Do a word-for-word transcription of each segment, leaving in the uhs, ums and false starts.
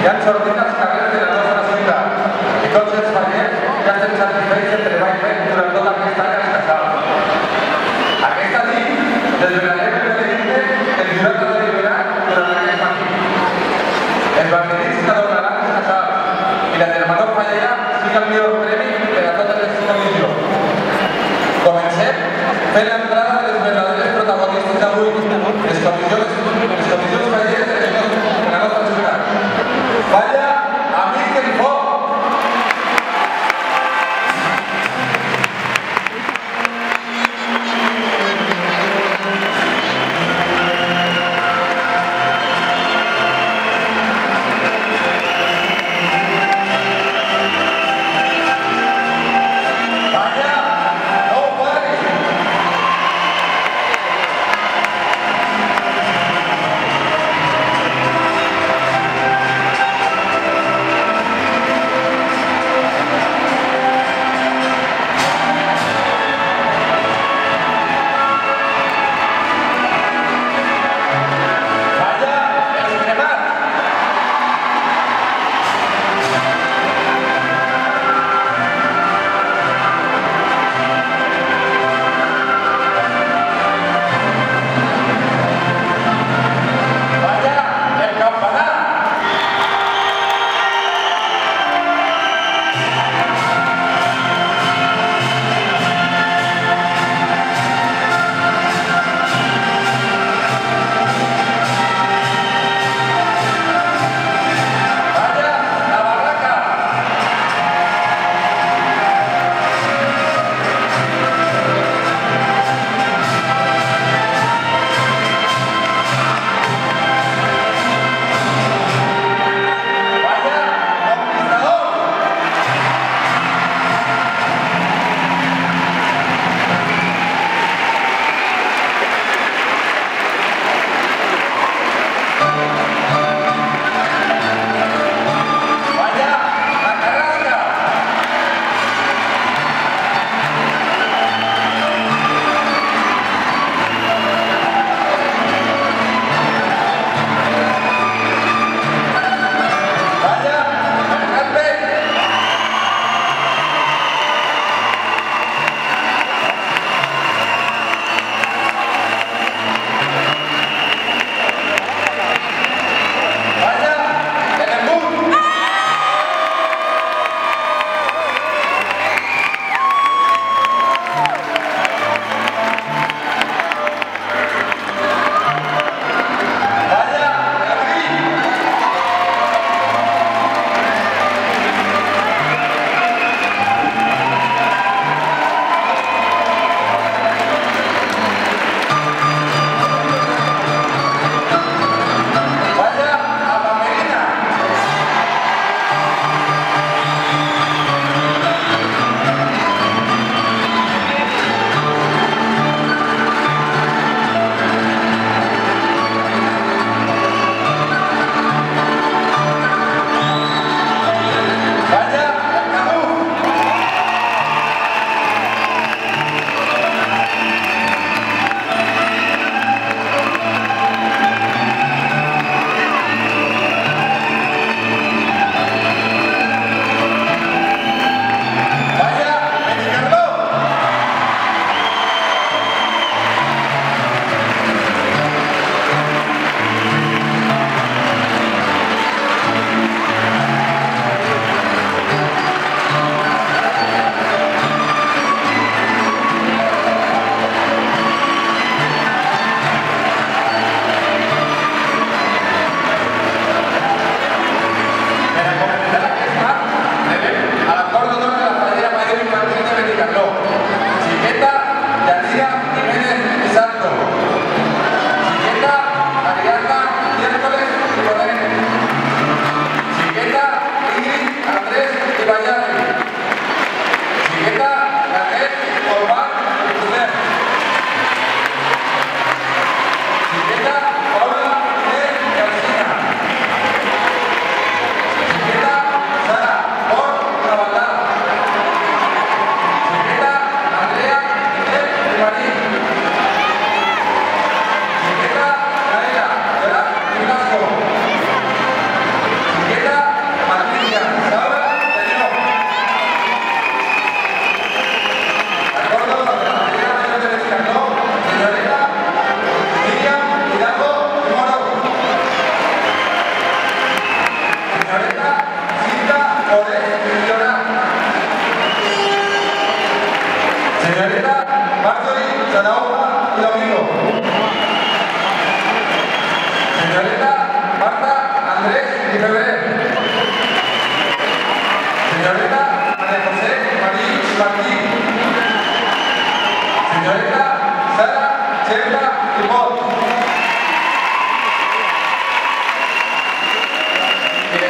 Hi ha sortit els carrers de la nostra ciutat i tots els fallers ja estem satisfets del treball fet durant tot aquest any als casals. Aquesta nit desvelarem el veredicte que el jurat ha deliberat durant aquest matí. Els banderits que donaran els casals i la germanor fallera sigui el millor premi per a totes les comissions. Comencem fent l'entrada de les verdaderes protagonistes d'avui, les comissions falleres de la nostra ciutat. Falla Amic del Foc!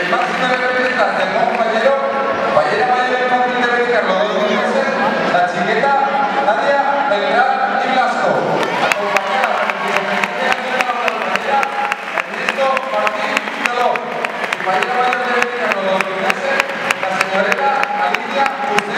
el máximo de representantes del compañero, compañera mayor del Martín de Bécar, los dos mil meses, la chiqueta Nadia Beltrán y Blasco, acompañada por la compañera Ernesto Martín Lolo, compañera mayor de Bécar, los dos mil meses, la señorita Alicia Bustillo.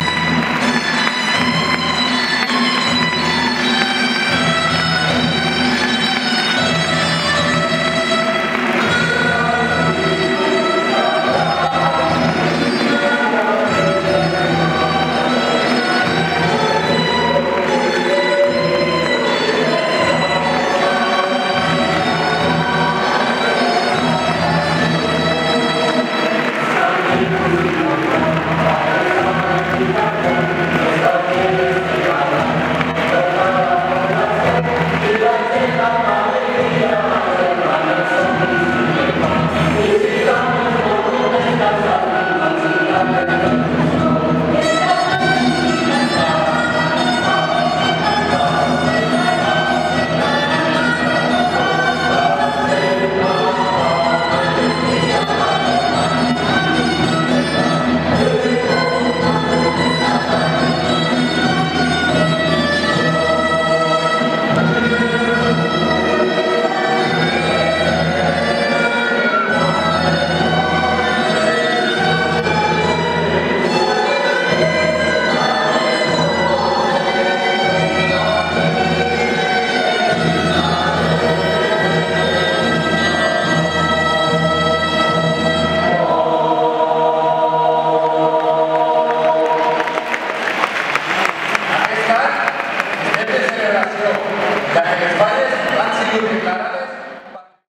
Ya que